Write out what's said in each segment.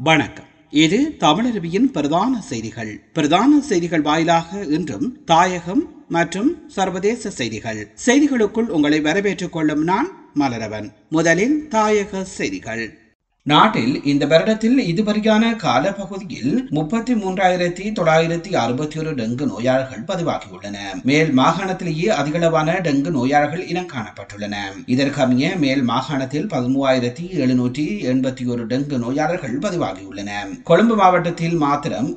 வணக்கம். இது தமிழருவியின் பிரதான செய்திகள் வாயிலாக இன்றும் தாயகம் மற்றும் சர்வதேச செய்திகளுக்குள் உங்களை வரவேற்றுக் கொள்ளும் நான் மலரவன். முதலில் தாயக செய்திகள். நாட்டில் இந்த வருடத்தில் இதுவரையான காலப்பகுதியில் 33,961 டெங்கு நோயாளர்கள் பதிவாகியுள்ளன. மேல் மாகாணத்திலேயே அதிகளவான டெங்கு நோயாளர்கள் இனம் காணப்பட்டுள்ளன. இதற்கமைய மேல் மாகாணத்தில் 13,781 டெங்கு நோயாளர்கள் பதிவாகியுள்ளன. கொழும்பு மாவட்டத்தில் மாத்திரம்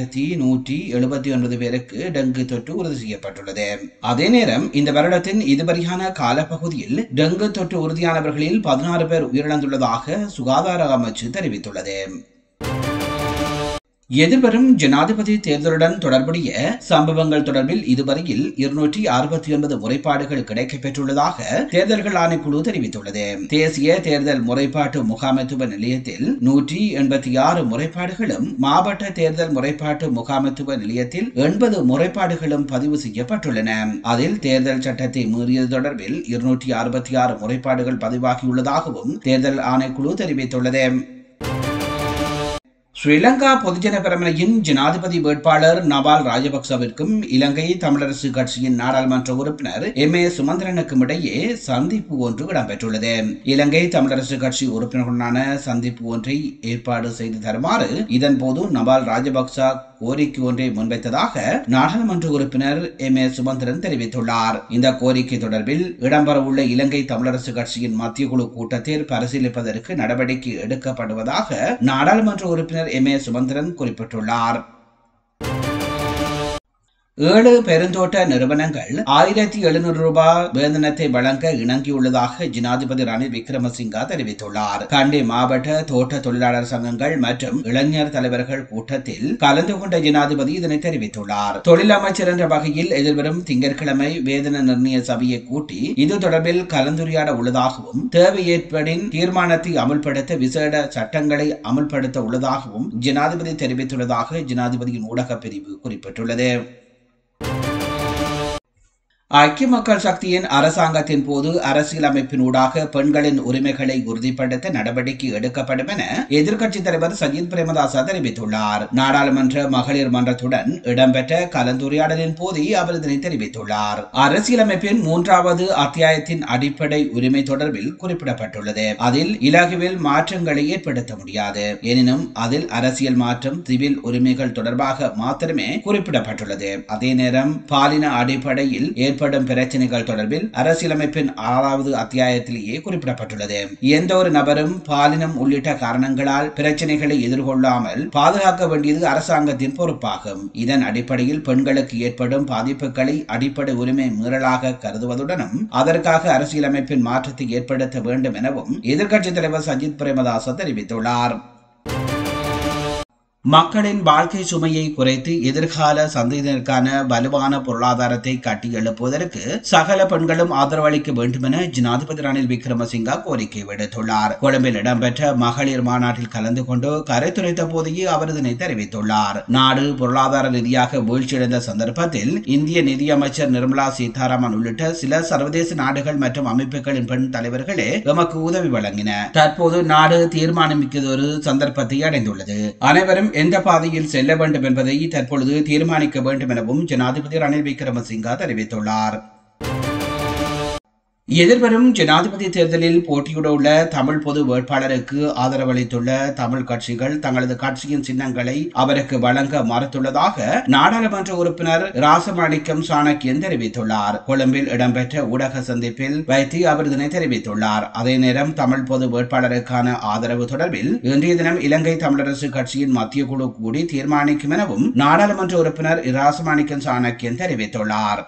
8,179 பேருக்கு டெங்கு தொற்று உறுதி செய்யப்பட்டுள்ளது. அதே நேரம் இந்த வருடத்தின் இதுவரையான காலப்பகுதியில் டெங்கு தொற்று உறுதியானவர்களில் 16 பேர் உயிரிழந்துள்ளதாக சுகாதார அமைச்சு தெரிவித்துள்ளது. எதிர்வரும் ஜனாதிபதி தேர்தலுடன் தொடர்புடைய சம்பவங்கள் தொடர்பில் இதுவரையில் 269 முறைப்பாடுகள் கிடைக்கப்பெற்றுள்ளதாக தேர்தல்கள் ஆணைக்குழு தெரிவித்துள்ளது. தேசிய தேர்தல் முறைப்பாட்டு முகாமைத்துவ நிலையத்தில் 186 முறைப்பாடுகளும், மாவட்ட தேர்தல் முறைப்பாட்டு முகாமைத்துவ நிலையத்தில் 80 முறைப்பாடுகளும் பதிவு செய்யப்பட்டுள்ளன. அதில் தேர்தல் சட்டத்தை மீறியது தொடர்பில் 266 முறைப்பாடுகள் பதிவாகியுள்ளதாகவும் தேர்தல் ஆணைக்குழு தெரிவித்துள்ளது. ஸ்ரீலங்கா பொதுஜன பெரமுனையின் ஜனாதிபதி வேட்பாளர் நபால் ராஜபக்சவிற்கும் இலங்கை தமிழரசு கட்சியின் நாடாளுமன்ற உறுப்பினர் எம்.ஏ. சுமந்திரனுக்கும் இடையே சந்திப்பு ஒன்று இடம்பெற்றுள்ளது. இலங்கை தமிழரசு கட்சி உறுப்பினர்களுடனான சந்திப்பு ஒன்றை ஏற்பாடு செய்து தருமாறு இதன்போது நபால் ராஜபக்ச கோரிக்கை ஒன்றை முன்வைத்ததாக நாடாளுமன்ற உறுப்பினர் எம்.ஏ. சுமந்திரன் தெரிவித்துள்ளார். இந்த கோரிக்கை தொடர்பில் இடம்பெறவுள்ள இலங்கை தமிழரசு கட்சியின் மத்திய குழு கூட்டத்தில் பரிசீலிப்பதற்கு நடவடிக்கை எடுக்கப்படுவதாக நாடாளுமன்ற உறுப்பினர் எம்.ஏ. சுமந்திரன் குறிப்பிட்டுள்ளார். 7 பெருந்தோட்ட நிறுவனங்கள் 1,700 ரூபாய் வேதனத்தை வழங்க இணங்கியுள்ளதாக ஜனாதிபதி ரணில் விக்ரமசிங்க தெரிவித்துள்ளார். கண்டி மாவட்ட தோட்ட தொழிலாளர் சங்கங்கள் மற்றும் இளைஞர் தலைவர்கள் கூட்டத்தில் கலந்து கொண்ட ஜனாதிபதி இதனை தெரிவித்துள்ளார். தொழில் அமைச்சர் என்ற வகையில் எதிர்வரும் திங்கட்கிழமை வேதன நிர்ணய சபையை கூட்டி இது தொடர்பில் கலந்துரையாட உள்ளதாகவும், தேவை ஏற்படின் தீர்மானத்தை அமுல்படுத்த விசேட சட்டங்களை அமுல்படுத்த உள்ளதாகவும் ஜனாதிபதி தெரிவித்துள்ளதாக ஜனாதிபதியின் ஊடக பிரிவு குறிப்பிட்டுள்ளது. ஐக்கிய மக்கள் சக்தியின் அரசாங்கத்தின் போது அரசியலமைப்பினூடாக பெண்களின் உரிமைகளை உறுதிப்படுத்த நடவடிக்கை எடுக்கப்படும் என எதிர்க்கட்சித் தலைவர் சஜித் பிரேமதாச தெரிவித்துள்ளார். நாடாளுமன்ற மகளிர் மன்றத்துடன் இடம்பெற்ற கலந்துரையாடலின் போதே அவர் இதனை தெரிவித்துள்ளார். அரசியலமைப்பின் 3வது அத்தியாயத்தின் அடிப்படை உரிமை தொடர்பில் குறிப்பிடப்பட்டுள்ளது. அதில் இலகுவில் மாற்றங்களை ஏற்படுத்த முடியாது. எனினும் அதில் அரசியல் மாற்றம் சிவில் உரிமைகள் தொடர்பாக மாத்திரமே குறிப்பிடப்பட்டுள்ளது. அதே நேரம் பாலின அடிப்படையில் ஏற்படும் பிரச்சனைகள் தொடர்பில் அரசியலமைப்பின் 6வது அத்தியாயத்திலேயே குறிப்பிடப்பட்டுள்ளது. எந்த ஒரு நபரும் பாலினம் உள்ளிட்ட காரணங்களால் பிரச்சனைகளை எதிர்கொள்ளாமல் பாதுகாக்க வேண்டியது அரசாங்கத்தின் பொறுப்பாகும். இதன் அடிப்படையில் பெண்களுக்கு ஏற்படும் பாதிப்புகளை அடிப்படை உரிமை மீறலாக கருதுவதுடனும் அதற்காக அரசியலமைப்பின் மாற்றத்தை ஏற்படுத்த வேண்டும் எனவும் எதிர்க்கட்சித் தலைவர் சஜித் பிரேமதாச தெரிவித்துள்ளார். மக்களின் வாழ்க்கை சுமையை குறைத்து எதிர்கால சந்ததியினருக்கான வலுவான பொருளாதாரத்தை கட்டி எழுப்புவதற்கு சகல பெண்களும் ஆதரவளிக்க வேண்டும் என ஜனாதிபதி ரணில் விக்ரமசிங்க கோரிக்கை விடுத்துள்ளார். கொழும்பில் இடம்பெற்ற மகளிர் மாநாட்டில் கலந்து கொண்டு கருத்துரைத்த போதையே அவர் இதனை தெரிவித்துள்ளார். நாடு பொருளாதார ரீதியாக வீழ்ச்சியடைந்த சந்தர்ப்பத்தில் இந்திய நிதியமைச்சர் நிர்மலா சீதாராமன் உள்ளிட்ட சில சர்வதேச நாடுகள் மற்றும் அமைப்புகளின் பெண் தலைவர்களே எமக்கு உதவி வழங்கின. தற்போது நாடு தீர்மானமிக்கதொரு சந்தர்ப்பத்தை அடைந்துள்ளது. அனைவரும் எந்த பாதையில் செல்ல வேண்டும் என்பதை தற்பொழுது தீர்மானிக்க வேண்டும் எனவும் ஜனாதிபதி ரணில் விக்ரமசிங்க தெரிவித்துள்ளார். எதிர்வரும் ஜனாதிபதி தேர்தலில் போட்டியிட உள்ள தமிழ் பொது வேட்பாளருக்கு ஆதரவளித்துள்ள தமிழ் கட்சிகள் தங்களது கட்சியின் சின்னங்களை அவருக்கு வழங்க மறுத்துள்ளதாக நாடாளுமன்ற உறுப்பினர் ராசமாணிக்கம் சாணக்கியன் தெரிவித்துள்ளார். கொழும்பில் இடம்பெற்ற ஊடக சந்திப்பில் வைத்து அவர் இதனை தெரிவித்துள்ளார். அதே நேரம் தமிழ் பொது வேட்பாளருக்கான ஆதரவு தொடர்பில் இன்றைய தினம் இலங்கை தமிழரசு கட்சியின் மத்திய குழு கூடி தீர்மானிக்கும் எனவும் நாடாளுமன்ற உறுப்பினர் ராசமாணிக்கம் சாணக்கியன் தெரிவித்துள்ளார்.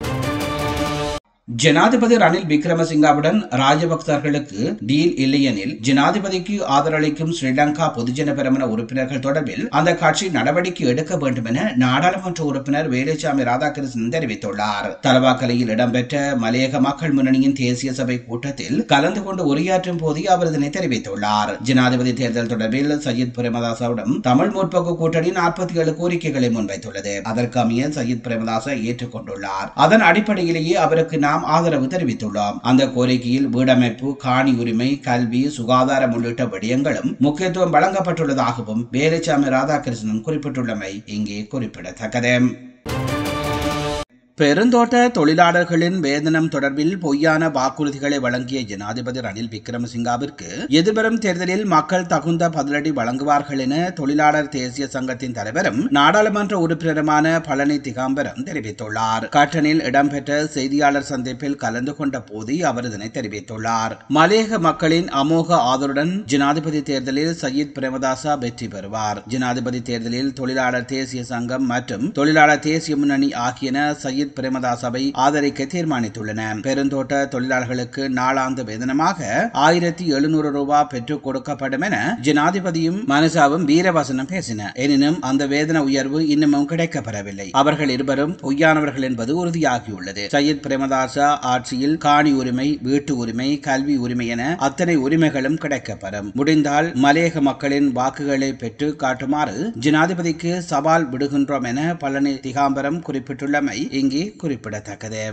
ஜனாதிபதி ரணில் விக்ரமசிங்கவுடன் ராஜபக்சர்களுக்கு டீல் இல்லையெனில் ஜனாதிபதிக்கு ஆதரவளிக்கும் ஸ்ரீலங்கா பொதுஜன பெரமுன உறுப்பினர்கள் தொடர்பில் அந்த கட்சி நடவடிக்கை எடுக்க வேண்டும் என நாடாளுமன்ற உறுப்பினர் வேலுச்சாமி ராதாகிருஷ்ணன் தெரிவித்துள்ளார். தலவாக்கலையில் இடம்பெற்ற மலையக மக்கள் முன்னணியின் தேசிய சபை கூட்டத்தில் கலந்து கொண்டு உரையாற்றும் போது அவர் இதனை தெரிவித்துள்ளார். ஜனாதிபதி தேர்தல் தொடர்பில் சஜித் பிரேமதாசவிடம் தமிழ் முற்போக்கு கூட்டணி 47 கோரிக்கைகளை முன்வைத்துள்ளது. அதற்கு அமைய சஜித் பிரேமதாச ஏற்றுக்கொண்டுள்ளார். அதன் அடிப்படையிலேயே அவருக்கு நாம் நாம் ஆதரவு தெரிவித்துள்ளோம். அந்த கோரிக்கையில் வீடமைப்பு, காணி உரிமை, கல்வி, சுகாதாரம் உள்ளிட்ட விடயங்களும் முக்கியத்துவம் வழங்கப்பட்டுள்ளதாகவும் வேலுச்சாமி ராதாகிருஷ்ணன் குறிப்பிட்டுள்ளமை இங்கே குறிப்பிடத்தக்கது. பெருந்தோட்ட தொழிலாளர்களின் வேதனம் தொடர்பில் பொய்யான வாக்குறுதிகளை வழங்கிய ஜனாதிபதி ரணில் விக்ரமசிங்காவிற்கு எதிர்வரும் தேர்தலில் மக்கள் தகுந்த பதிலடி வழங்குவார்கள் என தொழிலாளர் தேசிய சங்கத்தின் தலைவரும் நாடாளுமன்ற உறுப்பினருமான பழனி திகாம்பரம் தெரிவித்துள்ளார். கட்டனில் இடம்பெற்ற செய்தியாளர் சந்திப்பில் கலந்து கொண்ட போது அவர் இதனை தெரிவித்துள்ளார். மலையக மக்களின் அமோக ஆதரவுடன் ஜனாதிபதி தேர்தலில் சையீத் பிரேமதாசா வெற்றி பெறுவார். ஜனாதிபதி தேர்தலில் தொழிலாளர் தேசிய சங்கம் மற்றும் தொழிலாளர் தேசிய முன்னணி ஆகியன சையீத் பிரேமதாசாவை ஆதரிக்க தீர்மானித்துள்ளன. பெருந்தோட்ட தொழிலாளர்களுக்கு நாளாந்து வேதனமாக 1700 ரூபாய் பெற்றுக் கொடுக்கப்படும் என ஜனாதிபதியும் மனுசாவும் வீரவசனம் பேசின. எனினும் அந்த வேதன உயர்வு இன்னமும் கிடைக்கப்பெறவில்லை. அவர்கள் இருவரும் பொய்யானவர்கள் என்பது உறுதியாகியுள்ளது. சையீத் பிரேமதாசா ஆட்சியில் காணி உரிமை, வீட்டு உரிமை, கல்வி உரிமை என அத்தனை உரிமைகளும் கிடைக்கப்பெறும். முடிந்தால் மலையக மக்களின் வாக்குகளை பெற்று காட்டுமாறு ஜனாதிபதிக்கு சவால் விடுகின்றோம் என பழனி திகாம்பரம் குறிப்பிட்டுள்ளமை இங்கே குறிப்பிடத்தக்கது.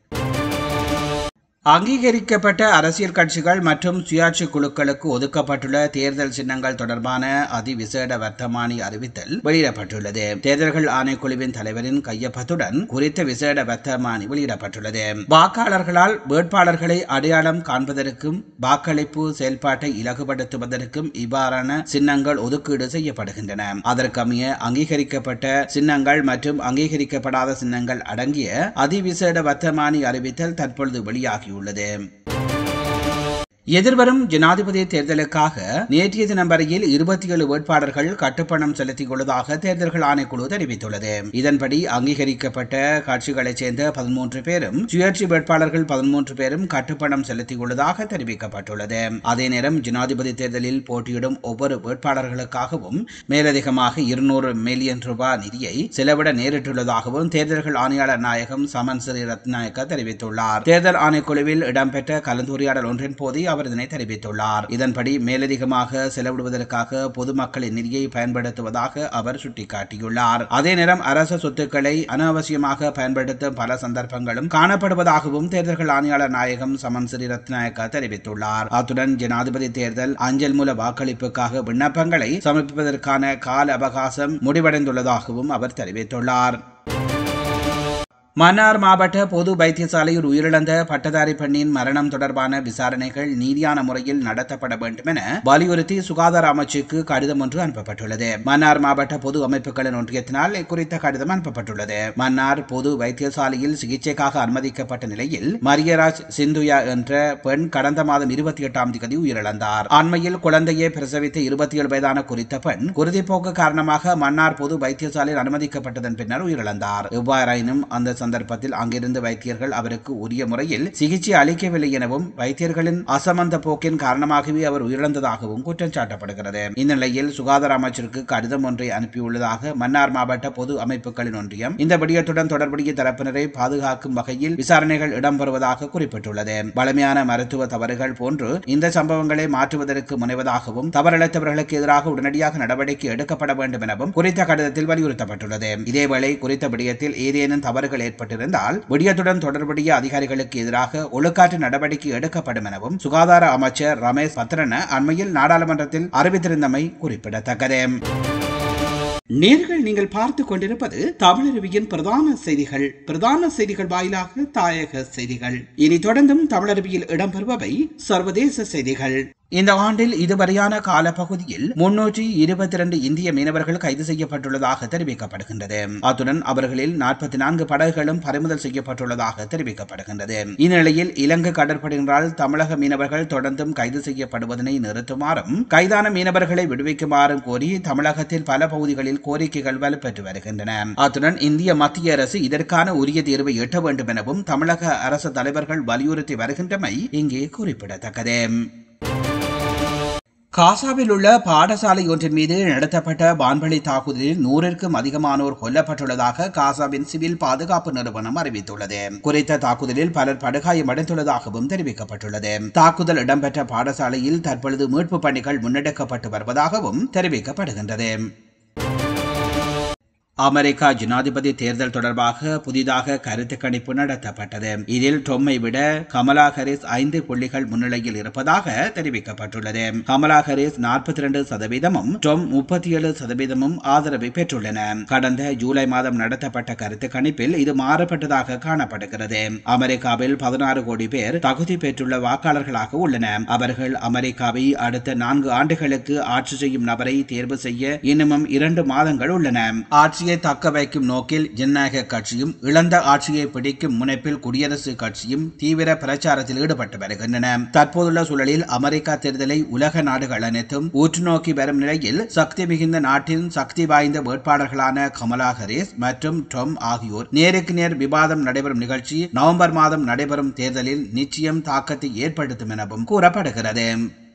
அங்கீகரிக்கப்பட்ட அரசியல் கட்சிகள் மற்றும் சுயாட்சி குழுக்களுக்கு ஒதுக்கப்பட்டுள்ள தேர்தல் சின்னங்கள் தொடர்பான அதிவிசேட வர்த்தமானி அறிவித்தல் வெளியிடப்பட்டுள்ளது. தேர்தல்கள் ஆணைக்குழுவின் தலைவரின் கையொப்பத்துடன் குறித்த விசேட வர்த்தமானி வெளியிடப்பட்டுள்ளது. வாக்காளர்களால் வேட்பாளர்களை அடையாளம் காண்பதற்கும் வாக்களிப்பு செயல்பாட்டை இலகுபடுத்துவதற்கும் இவ்வாறான சின்னங்கள் ஒதுக்கீடு செய்யப்படுகின்றன. அதற்கமைய அங்கீகரிக்கப்பட்ட சின்னங்கள் மற்றும் அங்கீகரிக்கப்படாத சின்னங்கள் அடங்கிய அதிவிசேட வர்த்தமானி அறிவித்தல் தற்பொழுது வெளியாகியுள்ளது. எதிர்வரும் ஜனாதிபதி தேர்தலுக்காக நேற்றைய தினம் வரையில் 27 வேட்பாளர்கள் கட்டுப்பணம் செலுத்திக் கொள்வதாக தேர்தல்கள் ஆணைக்குழு தெரிவித்துள்ளது. இதன்படி அங்கீகரிக்கப்பட்ட கட்சிகளைச் சேர்ந்த 13 பேரும், சுயேட்சை வேட்பாளர்கள் 13 பேரும் கட்டுப்பணம் செலுத்திக் கொள்வதாக தெரிவிக்கப்பட்டுள்ளது. அதே நேரம் ஜனாதிபதி தேர்தலில் போட்டியிடும் ஒவ்வொரு வேட்பாளர்களுக்காகவும் மேலதிகமாக 200 மில்லியன் ரூபாய் நிதியை செலவிட நேரிட்டுள்ளதாகவும் தேர்தல்கள் ஆணையாளர் நாயகம் சமன் ஸ்ரீ ரத்நாயக்க தெரிவித்துள்ளார். தேர்தல் ஆணைக்குழுவில் இடம்பெற்ற கலந்துரையாடல் ஒன்றின் போது அவர் இதனை தெரிவித்துள்ளார். இதன்படி மேலதிகமாக செலவிடுவதற்காக பொதுமக்களின் நிதியை பயன்படுத்துவதாக அவர் சுட்டிக்காட்டியுள்ளார். அதே நேரம் அரச சொத்துக்களை அனாவசியமாக பயன்படுத்தும் பல சந்தர்ப்பங்களும் காணப்படுவதாகவும் தேர்தல்கள் ஆணையாளர் நாயகம் சமன் ஸ்ரீ ரத்நாயக்க தெரிவித்துள்ளார். அத்துடன் ஜனாதிபதி தேர்தல் அஞ்சல் மூல வாக்களிப்புக்காக விண்ணப்பங்களை சமர்ப்பிப்பதற்கான கால அவகாசம் முடிவடைந்துள்ளதாகவும் அவர் தெரிவித்துள்ளார். மன்னார் மாவட்ட பொது வைத்தியசாலையில் உயிரிழந்த பட்டதாரி பெண்ணின் மரணம் தொடர்பான விசாரணைகள் நீதியான முறையில் நடத்தப்பட வேண்டும் என வலியுறுத்தி சுகாதார அமைச்சுக்கு கடிதம் ஒன்று அனுப்பப்பட்டுள்ளது. மன்னார் மாவட்ட பொது அமைப்புகளின் ஒன்றியத்தினால் குறித்த கடிதம் அனுப்பப்பட்டுள்ளது. மன்னார் பொது வைத்தியசாலையில் சிகிச்சைக்காக அனுமதிக்கப்பட்ட நிலையில் மரியராஜ் சிந்துயா என்ற பெண் கடந்த மாதம் 28ஆம் தேதி உயிரிழந்தார். அண்மையில் குழந்தையை பிரசவித்த 27 வயதான குறித்த பெண் குருதிப்போக்கு காரணமாக மன்னார் பொது வைத்தியசாலையில் அனுமதிக்கப்பட்டதன் பின்னர் உயிரிழந்தார். எவ்வாறாயினும் அந்த சந்தர்ப்பத்தில் அங்கிருந்து வைத்தியர்கள் அவருக்கு உரிய முறையில் சிகிச்சை அளிக்கவில்லை எனவும் வைத்தியர்களின் அசமந்த போக்கின் காரணமாகவே அவர் உயிரிழந்ததாகவும் குற்றம் சாட்டப்படுகிறது. இந்நிலையில் சுகாதார அமைச்சருக்கு கடிதம் ஒன்றை அனுப்பியுள்ளதாக மன்னார் மாவட்ட பொது அமைப்புகளின் ஒன்றியம் இந்த விடயத்துடன் தொடர்புடைய தரப்பினரை பாதுகாக்கும் வகையில் விசாரணைகள் இடம்பெறுவதாக குறிப்பிட்டுள்ளது. வலிமையான மருத்துவ தவறுகள் போன்று இந்த சம்பவங்களை மாற்றுவதற்கு முனைவதாகவும் தவறிழைத்தவர்களுக்கு எதிராக உடனடியாக நடவடிக்கை எடுக்கப்பட வேண்டும் எனவும் குறித்த கடிதத்தில் வலியுறுத்தப்பட்டுள்ளது. இதேவேளை குறித்த விடயத்தில் ஏதேனும் தவறுகள் ஏற்பட்டிருந்தால் விடயத்துடன் தொடர்புடைய அதிகாரிகளுக்கு எதிராக ஒழுக்காற்று நடவடிக்கை எடுக்கப்படும் எனவும் சுகாதார அமைச்சர் ரமேஷ் பத்ரன அண்மையில் நாடாளுமன்றத்தில் அறிவித்திருந்தமை குறிப்பிடத்தக்கது. நீங்கள் பார்த்துக் கொண்டிருப்பது தமிழருவியின் பிரதான செய்திகள் வாயிலாக தாயக செய்திகள். இனி தொடர்ந்தும் தமிழருவியில் இடம்பெறுபவை சர்வதேச செய்திகள். இந்த ஆண்டில் இதுவரையான காலப்பகுதியில் 322 இந்திய மீனவர்கள் கைது செய்யப்பட்டுள்ளதாக தெரிவிக்கப்படுகின்றது. அத்துடன் அவர்களில் 44 படகுகளும் பறிமுதல் செய்யப்பட்டுள்ளதாக தெரிவிக்கப்படுகின்றது. இந்நிலையில் இலங்கை கடற்படையினரால் தமிழக மீனவர்கள் தொடர்ந்தும் கைது செய்யப்படுவதனை நிறுத்துமாறும் கைதான மீனவர்களை விடுவிக்குமாறும் கோரி தமிழகத்தில் பல பகுதிகளில் கோரிக்கைகள் வலுப்பெற்று வருகின்றன. அத்துடன் இந்திய மத்திய அரசு இதற்கான உரிய தீர்வை எட்ட வேண்டும் எனவும் தமிழக அரசு தலைவர்கள் வலியுறுத்தி வருகின்றமை இங்கே குறிப்பிடத்தக்கது. காசாவில் உள்ள பாடசாலை ஒன்றின் மீது நடத்தப்பட்ட வான்வழி தாக்குதலில் 100க்கும் அதிகமானோர் கொல்லப்பட்டுள்ளதாக காசாவின் சிவில் பாதுகாப்பு நிறுவனம் அறிவித்துள்ளது. குறித்த தாக்குதலில் பலர் படுகாயமடைந்துள்ளதாகவும் தெரிவிக்கப்பட்டுள்ளது. தாக்குதல் இடம்பெற்ற பாடசாலையில் தற்பொழுது மீட்பு பணிகள் முன்னெடுக்கப்பட்டு வருவதாகவும் தெரிவிக்கப்படுகின்றது. அமெரிக்கா ஜனாதிபதி தேர்தல் தொடர்பாக புதிதாக கருத்து கணிப்பு நடத்தப்பட்டது. இதில் ட்ரம்பை விட கமலா ஹாரிஸ் 5 புள்ளிகள் முன்னிலையில் இருப்பதாக தெரிவிக்கப்பட்டுள்ளது. கமலா ஹாரிஸ் 42%, ட்ரம்ப் 37% ஆதரவை பெற்றுள்ளன. கடந்த ஜூலை மாதம் நடத்தப்பட்ட கருத்து கணிப்பில் இது மாறுபட்டதாக காணப்படுகிறது. அமெரிக்காவில் 16 கோடி பேர் தகுதி பெற்றுள்ள வாக்காளர்களாக உள்ளனர். அவர்கள் அமெரிக்காவை அடுத்த 4 ஆண்டுகளுக்கு ஆட்சி செய்யும் நபரை தேர்வு செய்ய இன்னமும் 2 மாதங்கள் உள்ளன. ஆட்சியை தக்க வைக்கும் நோக்கில் ஜனநாயக கட்சியும் இழந்த ஆட்சியை பிடிக்கும் முனைப்பில் குடியரசுக் கட்சியும் தீவிர பிரச்சாரத்தில் ஈடுபட்டு வருகின்றன. தற்போதுள்ள சூழலில் அமெரிக்கா தேர்தலை உலக நாடுகள் அனைத்தும் உற்று நோக்கி வரும் நிலையில் சக்தி மிகுந்த நாட்டின் சக்தி வாய்ந்த வேட்பாளர்களான கமலா ஹாரிஸ் மற்றும் ட்ரம்ப் ஆகியோர் நேருக்கு நேர் விவாதம் நடைபெறும் நிகழ்ச்சி நவம்பர் மாதம் நடைபெறும் தேர்தலில் நிச்சயம் தாக்கத்தை ஏற்படுத்தும் எனவும் கூறப்படுகிறது.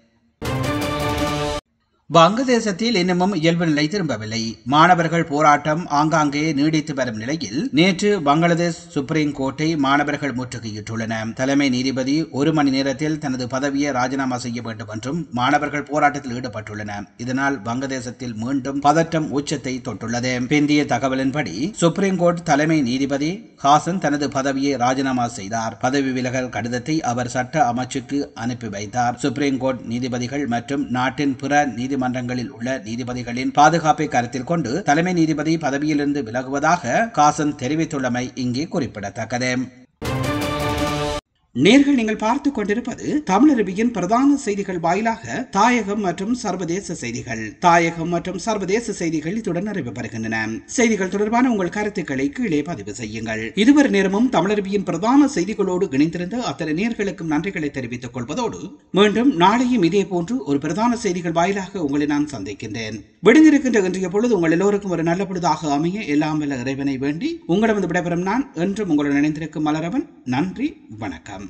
வங்கதேசத்தில் இன்னமும் இயல்பு நிலை திரும்பவில்லை. மாணவர்கள் போராட்டம் ஆங்காங்கே நீடித்து வரும் நிலையில் நேற்று பங்களாதேஷ் சுப்ரீம் கோர்ட்டை மாணவர்கள் முற்றுகையிட்டுள்ளனர். தலைமை நீதிபதி 1 மணி நேரத்தில் தனது பதவியை ராஜினாமா செய்ய வேண்டும் என்றும் மாணவர்கள் போராட்டத்தில் ஈடுபட்டுள்ளனர். இதனால் வங்கதேசத்தில் மீண்டும் பதற்றம் உச்சத்தை தொட்டுள்ளது. பிந்திய தகவலின்படி சுப்ரீம் கோர்ட் தலைமை நீதிபதி ஹாசன் தனது பதவியை ராஜினாமா செய்தார். பதவி விலகல் கடிதத்தை அவர் சட்ட அமைச்சுக்கு அனுப்பி வைத்தார். சுப்ரீம் கோர்ட் நீதிபதிகள் மற்றும் நாட்டின் பிற நீதிமன்றங்களில் உள்ள நீதிபதிகளின் பாதுகாப்பை கருத்தில் கொண்டு தலைமை நீதிபதி பதவியிலிருந்து விலகுவதாக ஹாசன் தெரிவித்துள்ளமை இங்கே குறிப்பிடத்தக்கது. நேர்கள் நீங்கள் பார்த்துக் கொண்டிருப்பது தமிழருவியின் பிரதான செய்திகள் வாயிலாக தாயகம் மற்றும் சர்வதேச செய்திகள். தாயகம் மற்றும் சர்வதேச செய்திகள் இத்துடன் நிறைவு பெறுகின்றன. செய்திகள் தொடர்பான உங்கள் கருத்துக்களை கீழே பதிவு செய்யுங்கள். இதுவரை நேரமும் தமிழருவியின் பிரதான செய்திகளோடு இணைந்திருந்த அத்தனை நேர்களுக்கும் நன்றிகளை தெரிவித்துக் கொள்வதோடு மீண்டும் நாளையும் இதே போன்று ஒரு பிரதான செய்திகள் வாயிலாக உங்களை நான் சந்திக்கின்றேன். விடுந்திருக்கின்ற இன்றைய பொழுது உங்கள் எல்லோருக்கும் ஒரு நல்ல பொழுதாக அமைய எல்லாம் வல்ல இறைவனை வேண்டி உங்களிடம் விடைபெறும் நான் என்றும் உங்களுடன் இணைந்திருக்கும் மலரவன். நன்றி, வணக்கம்.